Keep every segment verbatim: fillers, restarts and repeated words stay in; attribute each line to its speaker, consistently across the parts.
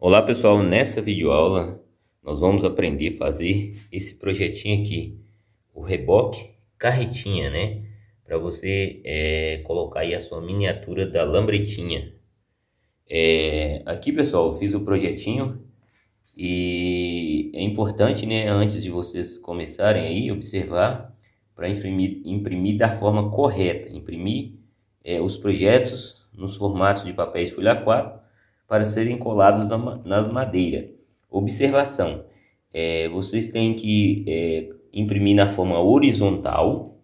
Speaker 1: Olá pessoal, nessa videoaula nós vamos aprender a fazer esse projetinho aqui, o reboque carretinha, né? Para você é, colocar aí a sua miniatura da lambretinha. É, aqui pessoal, eu fiz o projetinho e é importante, né, antes de vocês começarem aí, observar para imprimir, imprimir da forma correta, imprimir é, os projetos nos formatos de papéis folha A quatro para serem colados na, nas madeiras. Observação, é, vocês têm que é, imprimir na forma horizontal,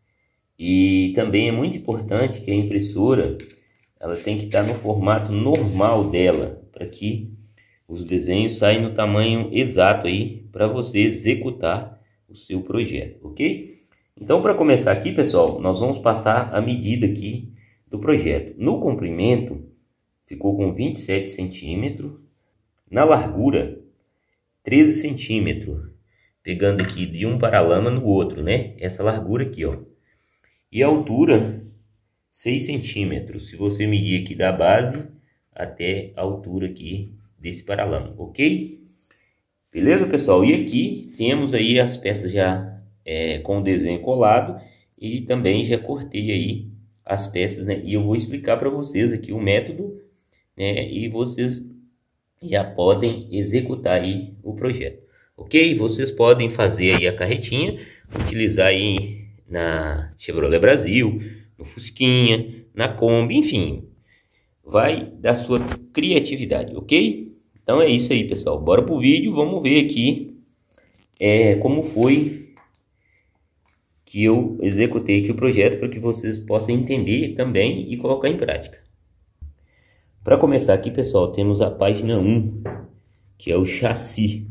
Speaker 1: e também é muito importante que a impressora ela tem que estar no formato normal dela, para que os desenhos saiam no tamanho exato aí para você executar o seu projeto, ok? Então, para começar aqui, pessoal, nós vamos passar a medida aqui do projeto. No comprimento ficou com vinte e sete centímetros, na largura treze centímetros, pegando aqui de um paralama no outro, né? Essa largura aqui, ó. E a altura seis centímetros, se você medir aqui da base até a altura aqui desse paralama, ok? Beleza, pessoal? E aqui temos aí as peças já é, com o desenho colado, e também já cortei aí as peças, né? E eu vou explicar para vocês aqui o método, né? E vocês já podem executar aí o projeto, ok? Vocês podem fazer aí a carretinha, utilizar aí na Chevrolet Brasil, no Fusquinha, na Kombi, enfim, vai da sua criatividade, ok? Então é isso aí, pessoal, bora pro vídeo, vamos ver aqui é, como foi que eu executei aqui o projeto, para que vocês possam entender também e colocar em prática. Para começar aqui, pessoal, temos a página um, que é o chassi.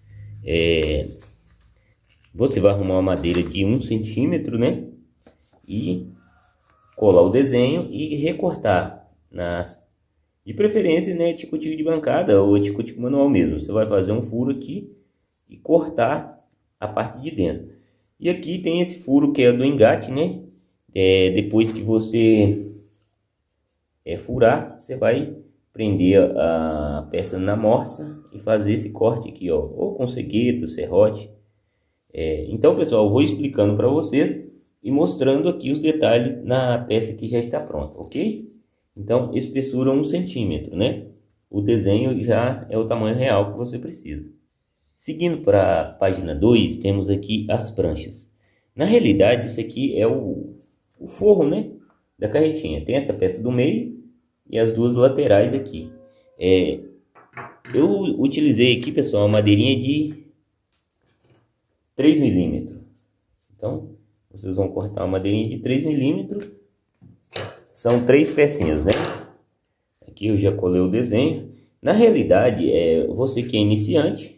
Speaker 1: É, você vai arrumar uma madeira de um centímetro, né? E colar o desenho e recortar, nas, de preferência, né, tico-tico de bancada ou tico-tico manual mesmo. Você vai fazer um furo aqui e cortar a parte de dentro. E aqui tem esse furo que é do engate, né? É, depois que você é, furar, você vai prender a, a peça na morsa e fazer esse corte aqui, ó, ou com cegueta, serrote. É, então, pessoal, eu vou explicando para vocês e mostrando aqui os detalhes na peça que já está pronta, ok? Então, espessura um centímetro, né? O desenho já é o tamanho real que você precisa. Seguindo para a página dois, temos aqui as pranchas. Na realidade, isso aqui é o, o forro, né, da carretinha. Tem essa peça do meio e as duas laterais aqui. É, eu utilizei aqui, pessoal, uma madeirinha de três milímetros. Então, vocês vão cortar uma madeirinha de três milímetros. São três pecinhas, né? Aqui eu já colei o desenho. Na realidade, é, você que é iniciante,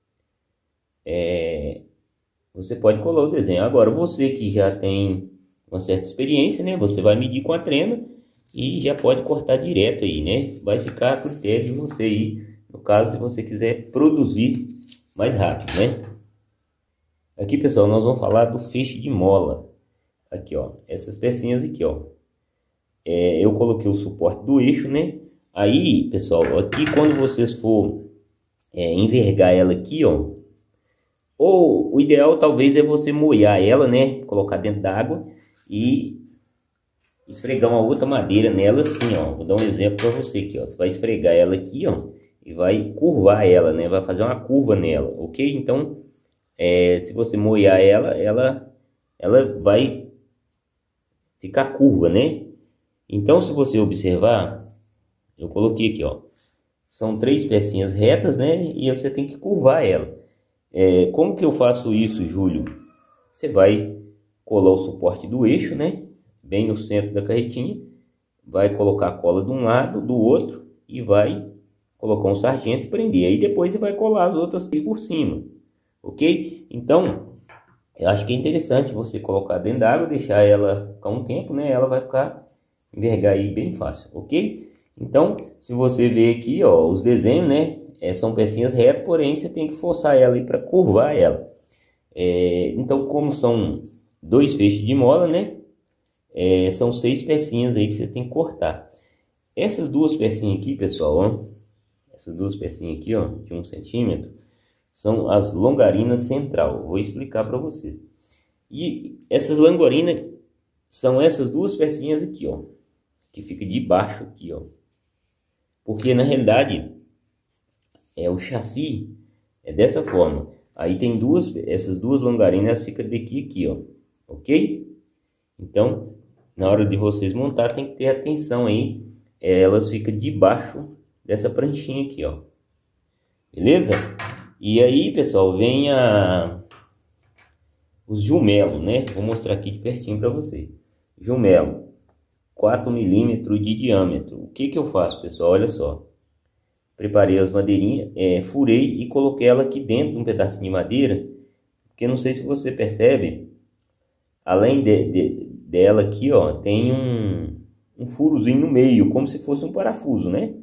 Speaker 1: É, você pode colar o desenho. Agora, você que já tem uma certa experiência, né? Você vai medir com a trena e já pode cortar direto aí, né? Vai ficar a critério de você aí, no caso, se você quiser produzir mais rápido, né? Aqui, pessoal, nós vamos falar do feixe de mola. Aqui, ó, essas pecinhas aqui, ó. É, eu coloquei o suporte do eixo, né? Aí, pessoal, aqui quando vocês for é, envergar ela aqui, ó, ou o ideal talvez é você molhar ela, né? Colocar dentro d'água e esfregar uma outra madeira nela assim, ó. Vou dar um exemplo para você aqui, ó. Você vai esfregar ela aqui, ó, e vai curvar ela, né? Vai fazer uma curva nela, ok? Então, é, se você molhar ela, ela, ela vai ficar curva, né? Então, se você observar, eu coloquei aqui, ó. São três pecinhas retas, né? E você tem que curvar ela. É, como que eu faço isso, Júlio? Você vai colar o suporte do eixo, né? Bem no centro da carretinha. Vai colocar a cola de um lado, do outro. E vai colocar um sargento e prender. Aí depois você vai colar as outras por cima. Ok? Então, eu acho que é interessante você colocar dentro da água, deixar ela ficar um tempo, né? Ela vai ficar, envergar aí bem fácil. Ok? Então, se você ver aqui, ó, os desenhos, né? É, são pecinhas retas, porém você tem que forçar ela aí para curvar ela. É, então, como são dois feixes de mola, né? É, são seis pecinhas aí que você tem que cortar. Essas duas pecinhas aqui, pessoal, ó, essas duas pecinhas aqui, ó, de um centímetro, são as longarinas central. Vou explicar para vocês. E essas longarinas são essas duas pecinhas aqui, ó, que fica debaixo aqui, ó. Porque na realidade é o chassi é dessa forma. Aí tem duas, essas duas longarinas ficam daqui aqui, ó, ok? Então, na hora de vocês montar, tem que ter atenção aí. Elas ficam debaixo dessa pranchinha aqui, ó. Beleza? E aí, pessoal, vem a... os jumelos, né? Vou mostrar aqui de pertinho para você. Jumelo, quatro milímetros de diâmetro. O que que eu faço, pessoal? Olha só. Preparei as madeirinhas, é, furei e coloquei ela aqui dentro de um pedacinho de madeira. Porque não sei se você percebe, além de, de, dela aqui, ó, tem um, um furozinho no meio, como se fosse um parafuso, né?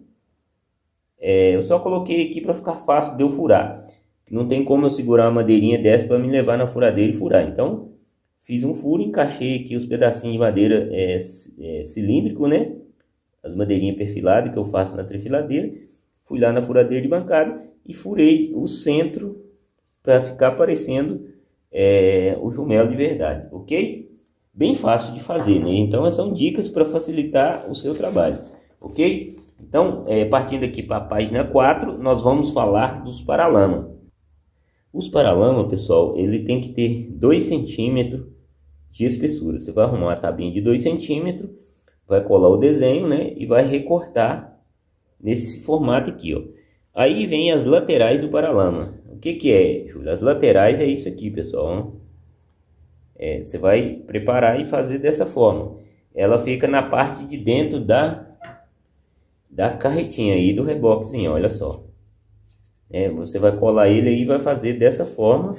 Speaker 1: É, eu só coloquei aqui para ficar fácil de eu furar. Não tem como eu segurar uma madeirinha dessa para me levar na furadeira e furar. Então, fiz um furo, encaixei aqui os pedacinhos de madeira é, é, cilíndrico, né? As madeirinhas perfiladas que eu faço na trefiladeira. Fui lá na furadeira de bancada e furei o centro para ficar parecendo é, o jumelo de verdade, ok? Bem fácil de fazer, né? Então, são dicas para facilitar o seu trabalho, ok? Então, é, partindo aqui para a página quatro, nós vamos falar dos paralamas. Os paralamas, pessoal, ele tem que ter dois centímetros de espessura. Você vai arrumar uma tabinha de dois centímetros, vai colar o desenho, né? E vai recortar nesse formato aqui, ó. Aí vem as laterais do paralama. O que que é, Júlio? As laterais é isso aqui, pessoal. É, você vai preparar e fazer dessa forma. Ela fica na parte de dentro da, da carretinha aí do reboquezinho, olha só. É, você vai colar ele aí e vai fazer dessa forma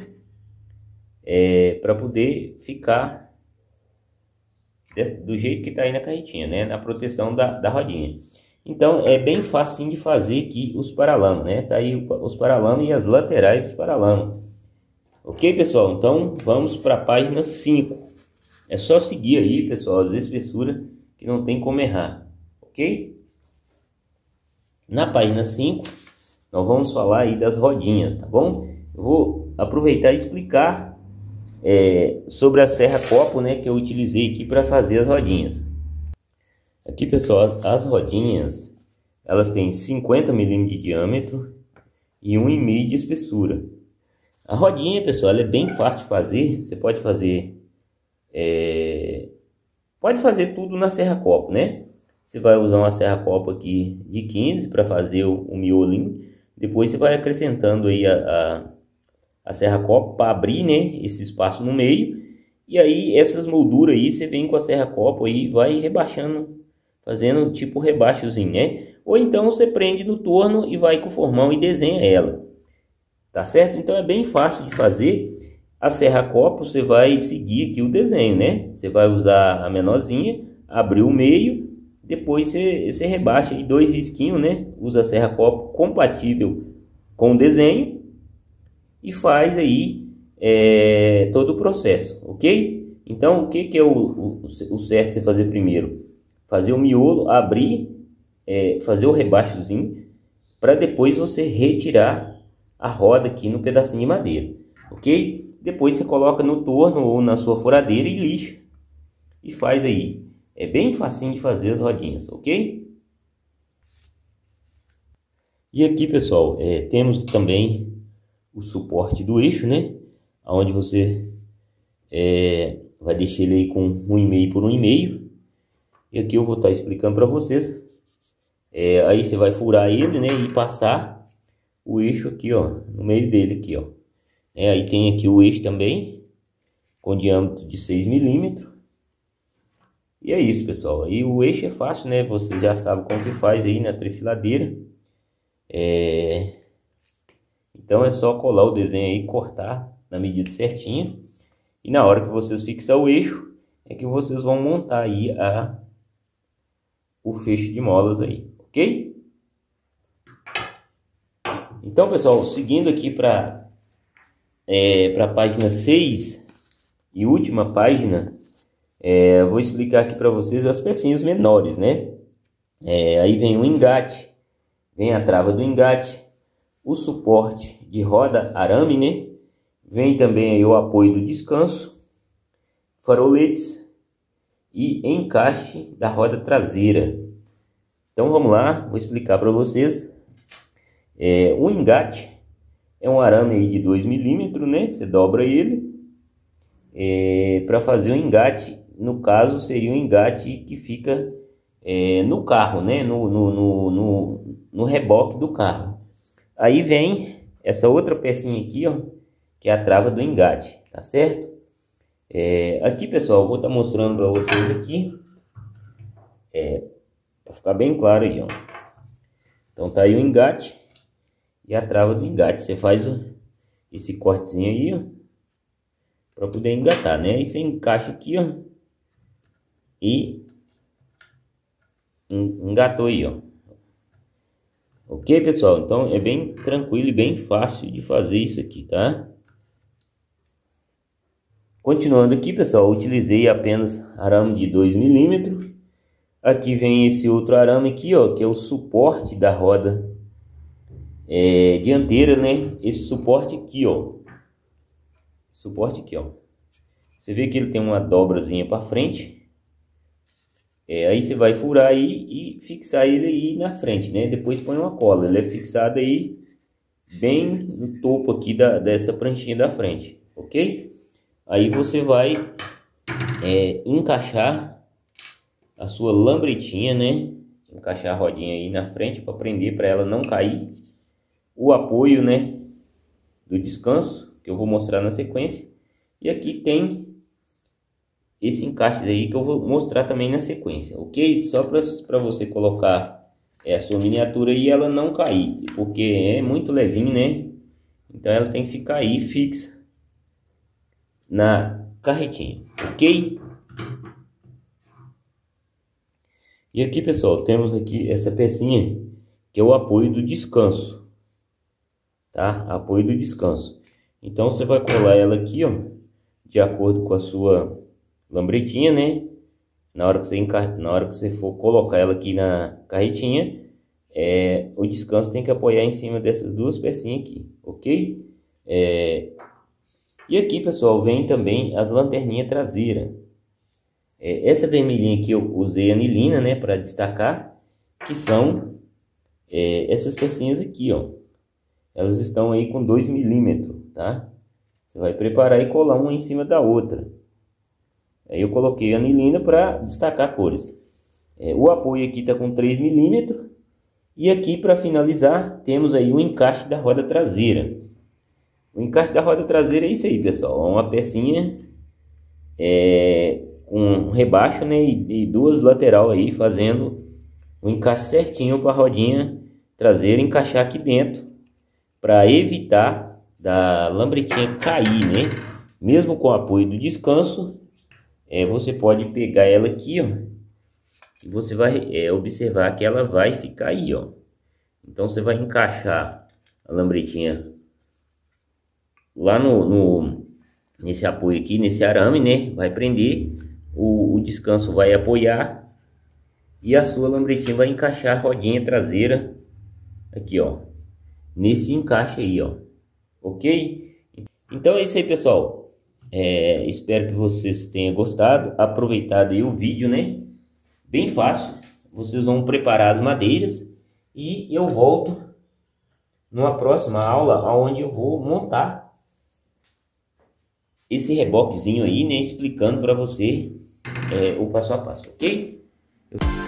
Speaker 1: é, para poder ficar desse, do jeito que está aí na carretinha, né? Na proteção da, da rodinha. Então é bem fácil de fazer aqui os paralamas, né? Tá aí os paralamas e as laterais dos paralamas. Ok, pessoal? Então vamos para a página cinco. É só seguir aí, pessoal, as espessuras que não tem como errar, ok? Na página cinco, nós vamos falar aí das rodinhas, tá bom? Eu vou aproveitar e explicar é, sobre a serra copo, né, que eu utilizei aqui para fazer as rodinhas. Aqui, pessoal, as rodinhas, elas têm cinquenta milímetros de diâmetro e um vírgula cinco de espessura. A rodinha, pessoal, ela é bem fácil de fazer. Você pode fazer, é, pode fazer tudo na serra copo, né? Você vai usar uma serra copo aqui de quinze para fazer o, o miolinho. Depois você vai acrescentando aí a, a, a serra copo para abrir, né, esse espaço no meio. E aí essas molduras aí você vem com a serra copo aí e vai rebaixando, fazendo tipo rebaixozinho, né? Ou então você prende no torno e vai com o formão e desenha ela. Tá certo? Então é bem fácil de fazer. A serra copo você vai seguir aqui o desenho, né? Você vai usar a menorzinha, abrir o meio, depois você, você rebaixa aí dois risquinhos, né? Usa a serra copo compatível com o desenho e faz aí é, todo o processo, ok? Então o que, que é o, o, o certo você fazer primeiro? Fazer o miolo, abrir, é, fazer o rebaixozinho, para depois você retirar a roda aqui no pedacinho de madeira, ok? Depois você coloca no torno ou na sua furadeira e lixa. E faz aí. É bem facinho de fazer as rodinhas, ok? E aqui, pessoal, é, temos também o suporte do eixo, né? Onde você é, vai deixar ele aí com um e meio por um e meio. E aqui eu vou estar explicando para vocês. É, aí você vai furar ele, né? E passar o eixo aqui, ó, no meio dele aqui, ó. É, aí tem aqui o eixo também, com diâmetro de seis milímetros. E é isso, pessoal. Aí o eixo é fácil, né? Você já sabe como que faz aí na trefiladeira. É... Então é só colar o desenho aí, cortar na medida certinha. E na hora que vocês fixar o eixo, é que vocês vão montar aí a... o fecho de molas aí, ok? Então, pessoal, seguindo aqui para é, para a página seis e última página, é, vou explicar aqui para vocês as pecinhas menores, né? É, aí vem o engate, vem a trava do engate, o suporte de roda arame, né? Vem também aí o apoio do descanso, faroletes e encaixe da roda traseira. Então vamos lá, vou explicar para vocês. É, o engate é um arame aí de dois milímetros, né? Você dobra ele é, para fazer o engate. No caso seria um engate que fica é, no carro, né? No, no, no, no, no reboque do carro. Aí vem essa outra pecinha aqui, ó, que é a trava do engate, tá certo? É, aqui, pessoal, eu vou estar tá mostrando para vocês aqui, é, para ficar bem claro aí, ó. Então tá aí o engate e a trava do engate. Você faz ó, esse cortezinho aí, ó, para poder engatar, né? Aí você encaixa aqui, ó, e engatou aí, ó. Ok, pessoal? Então é bem tranquilo e bem fácil de fazer isso aqui, tá? Continuando aqui, pessoal, utilizei apenas arame de dois milímetros. Aqui vem esse outro arame aqui, ó, que é o suporte da roda é, dianteira, né? Esse suporte aqui, ó. Suporte aqui, ó. Você vê que ele tem uma dobrazinha para frente. É, aí você vai furar aí e fixar ele aí na frente, né? Depois põe uma cola. Ele é fixado aí bem no topo aqui da, dessa pranchinha da frente, ok? Aí você vai é, encaixar a sua lambretinha, né? Encaixar a rodinha aí na frente para prender, para ela não cair. O apoio, né? Do descanso, que eu vou mostrar na sequência. E aqui tem esse encaixe aí que eu vou mostrar também na sequência, ok? Só para você colocar é, a sua miniatura e ela não cair, porque é muito levinho, né? Então ela tem que ficar aí fixa na carretinha, ok? E aqui, pessoal, temos aqui essa pecinha que é o apoio do descanso, tá? Apoio do descanso. Então você vai colar ela aqui, ó, de acordo com a sua lambretinha, né? Na hora que você enca... na hora que você for colocar ela aqui na carretinha, é... o descanso tem que apoiar em cima dessas duas pecinhas aqui, ok? É... E aqui, pessoal, vem também as lanterninhas traseiras. É... Essa vermelhinha aqui eu usei anilina, né? Para destacar, que são é... essas pecinhas aqui, ó. Elas estão aí com dois milímetros, tá? Você vai preparar e colar uma em cima da outra. Aí eu coloquei anilina para destacar cores. É, o apoio aqui está com três milímetros. E aqui, para finalizar, temos aí o encaixe da roda traseira. O encaixe da roda traseira é isso aí, pessoal. É uma pecinha é, com um rebaixo, né, e, e duas lateral aí, fazendo o encaixe certinho para a rodinha traseira encaixar aqui dentro, para evitar da lambretinha cair, né? Mesmo com o apoio do descanso, É, você pode pegar ela aqui, ó, e você vai é, observar que ela vai ficar aí, ó. Então você vai encaixar a lambretinha lá no, no nesse apoio aqui, nesse arame, né? Vai prender, o, o descanso vai apoiar e a sua lambretinha vai encaixar a rodinha traseira aqui, ó, nesse encaixe aí, ó, ok? Então é isso aí, pessoal. É, espero que vocês tenham gostado, aproveitado aí o vídeo, né? Bem fácil. Vocês vão preparar as madeiras e eu volto numa próxima aula onde eu vou montar esse reboquezinho aí, né? Explicando para você é, o passo a passo, ok? Eu...